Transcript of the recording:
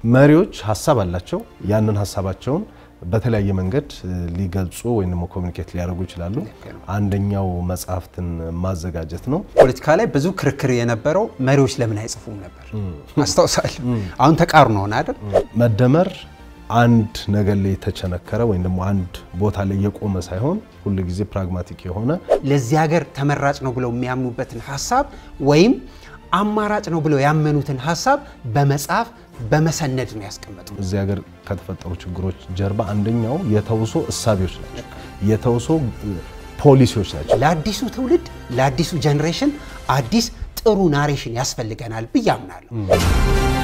መሪዎች ሐሳብ አላቸው ያንን ሐሳባቸውን በተለያየ መንገድ ሊገልጹ ወይንም ኮሙኒኬት ሊያደርጉ ይችላሉ አንደኛው መጽሐፍትን ማዘጋጀት ነው ፖለቲካ ላይ ብዙ ክርክር የነበረው መሪዎች ለምን አይጽፉም ነበር አስተዋሳለሁ አሁን ተቃርኖ ሆነ አይደል መደመር አንድ ነገር ላይ ተቸነከረ ወይንም አንድ ቦታ ላይ የቆመ ሳይሆን ሁሉ ጊዜ ፕራግማቲክ የሆነ ለዚህ ሀገር ተመራጭ ነው ብለው የሚያምኑበትን ሐሳብ ወይም አማራጭ ነው ብለው ያመኑትን ሐሳብ በመጽሐፍ በመሰነድ ነው ያስቀመጡት እዚህ ሀገር ከተፈጠሩ ችግሮች ጀርባ አንደኛው የተውሶ እሳቢዎች ናቸው የተውሶ ፖሊሲዎች ናቸው ለአዲሱ ትውልድ ለአዲሱ ጀነሬሽን አዲስ ጥሩ ናሬሽን ያስፈልገናል ብያምናለሁ